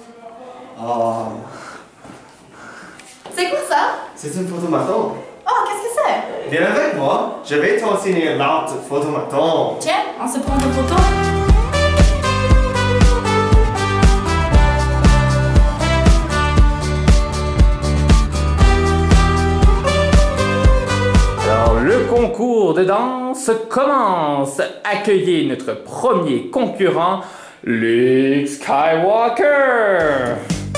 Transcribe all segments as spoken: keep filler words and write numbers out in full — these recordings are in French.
Oh. C'est quoi ça? C'est une photomaton. Oh, qu'est-ce que c'est? Viens avec moi, je vais t'enseigner l'art de photomaton. Tiens, on se prend des photos. Alors, le concours de danse commence. Accueillez notre premier concurrent, Luke Skywalker.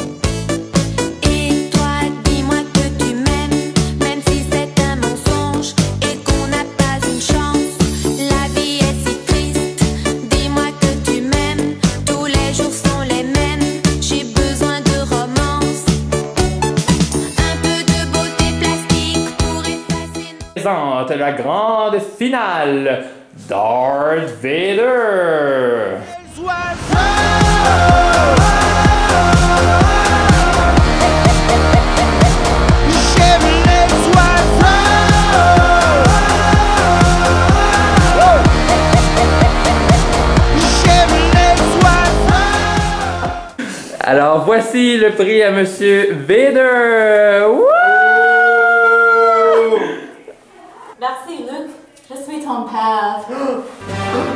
Et toi, dis-moi que tu m'aimes, même si c'est un mensonge et qu'on n'a pas une chance. La vie est si triste. Dis-moi que tu m'aimes, tous les jours sont les mêmes. J'ai besoin de romance, un peu de beauté plastique pour effacer. Présente la grande finale, Darth Vader. Alors voici le prix à Monsieur Vader. Wouh! Merci, Luke. Je suis ton père.